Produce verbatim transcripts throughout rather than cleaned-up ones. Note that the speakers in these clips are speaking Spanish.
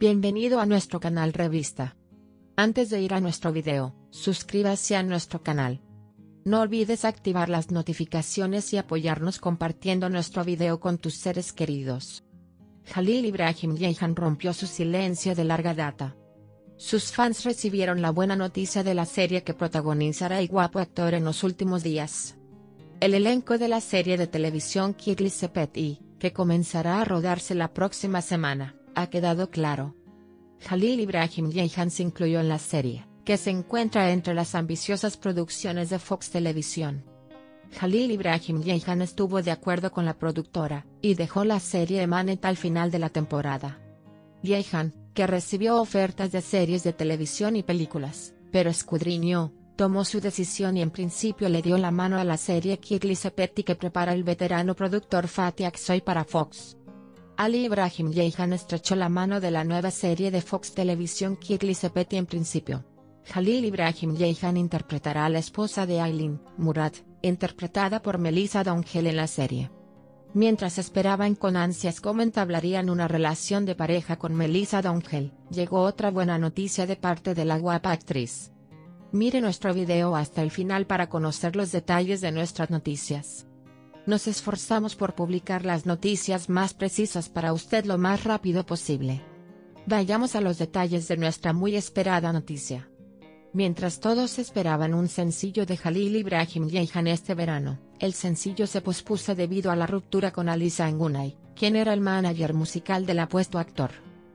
Bienvenido a nuestro canal Revista. Antes de ir a nuestro video, suscríbase a nuestro canal. No olvides activar las notificaciones y apoyarnos compartiendo nuestro video con tus seres queridos. Jalil Ibrahim Ceyhan rompió su silencio de larga data. Sus fans recibieron la buena noticia de la serie que protagonizará el guapo actor en los últimos días. El elenco de la serie de televisión Kitli Sepeti, que comenzará a rodarse la próxima semana, ha quedado claro. Jalil Ibrahim Ceyhan se incluyó en la serie, que se encuentra entre las ambiciosas producciones de Fox Televisión. Jalil Ibrahim Ceyhan estuvo de acuerdo con la productora, y dejó la serie Emanet al final de la temporada. Ceyhan, que recibió ofertas de series de televisión y películas, pero escudriñó, tomó su decisión y en principio le dio la mano a la serie Kitli Sepeti que prepara el veterano productor Fatih Aksoy para Fox. Ali Ibrahim Ceyhan estrechó la mano de la nueva serie de Fox Televisión Kitli Sepeti en principio. Jalil Ibrahim Ceyhan interpretará a la esposa de Aylin, Murat, interpretada por Melissa Downhill en la serie. Mientras esperaban con ansias cómo entablarían una relación de pareja con Melissa Downhill, llegó otra buena noticia de parte de la guapa actriz. Mire nuestro video hasta el final para conocer los detalles de nuestras noticias. Nos esforzamos por publicar las noticias más precisas para usted lo más rápido posible. Vayamos a los detalles de nuestra muy esperada noticia. Mientras todos esperaban un sencillo de Jalil Ibrahim Ceyhan este verano, el sencillo se pospuso debido a la ruptura con Alisa Engunay, quien era el manager musical del apuesto actor.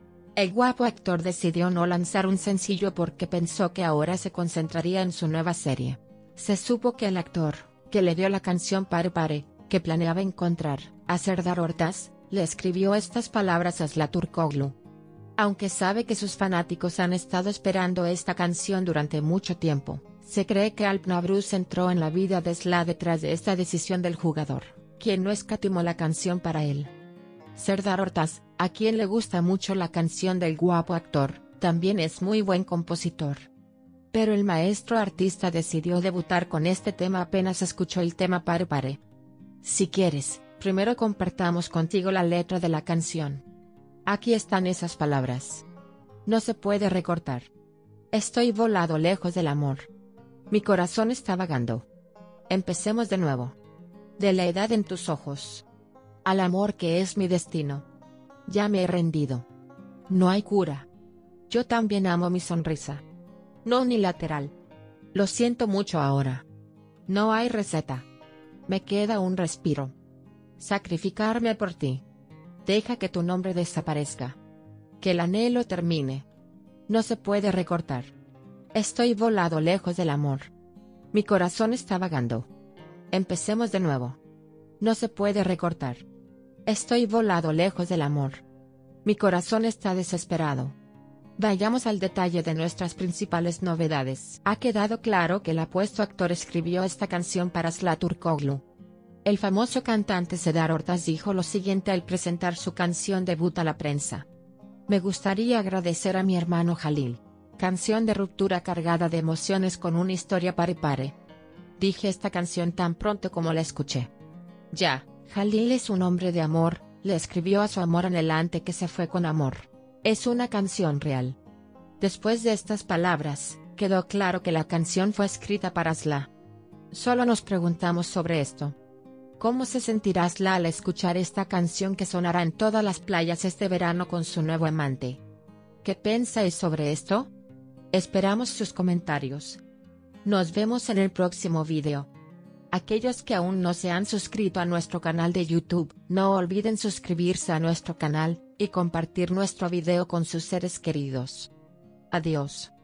El guapo actor decidió no lanzar un sencillo porque pensó que ahora se concentraría en su nueva serie. Se supo que el actor, que le dio la canción Pare Pare, que planeaba encontrar a Serdar Ortaç, le escribió estas palabras a Zlatan Turkoglu. Aunque sabe que sus fanáticos han estado esperando esta canción durante mucho tiempo, se cree que Alp Navruz entró en la vida de Zlatan detrás de esta decisión del jugador, quien no escatimó la canción para él. Serdar Ortaç, a quien le gusta mucho la canción del guapo actor, también es muy buen compositor. Pero el maestro artista decidió debutar con este tema apenas escuchó el tema Pare Pare. Si quieres, primero compartamos contigo la letra de la canción. Aquí están esas palabras. No se puede recortar. Estoy volado lejos del amor. Mi corazón está vagando. Empecemos de nuevo. De la edad en tus ojos. Al amor que es mi destino. Ya me he rendido. No hay cura. Yo también amo mi sonrisa. No unilateral. Lo siento mucho ahora. No hay receta. Me queda un respiro. Sacrificarme por ti. Deja que tu nombre desaparezca. Que el anhelo termine. No se puede recortar. Estoy volado lejos del amor. Mi corazón está vagando. Empecemos de nuevo. No se puede recortar. Estoy volado lejos del amor. Mi corazón está desesperado. Vayamos al detalle de nuestras principales novedades. Ha quedado claro que el apuesto actor escribió esta canción para Zlatan Turkoglu. El famoso cantante Serdar Ortaç dijo lo siguiente al presentar su canción debut a la prensa. Me gustaría agradecer a mi hermano Jalil. Canción de ruptura cargada de emociones con una historia pare pare. Dije esta canción tan pronto como la escuché. Ya, Jalil es un hombre de amor, le escribió a su amor anhelante que se fue con amor. Es una canción real. Después de estas palabras, quedó claro que la canción fue escrita para Zlatan. Solo nos preguntamos sobre esto. ¿Cómo se sentirá Zlatan al escuchar esta canción que sonará en todas las playas este verano con su nuevo amante? ¿Qué pensáis sobre esto? Esperamos sus comentarios. Nos vemos en el próximo video. Aquellos que aún no se han suscrito a nuestro canal de YouTube, no olviden suscribirse a nuestro canal, y compartir nuestro video con sus seres queridos. Adiós.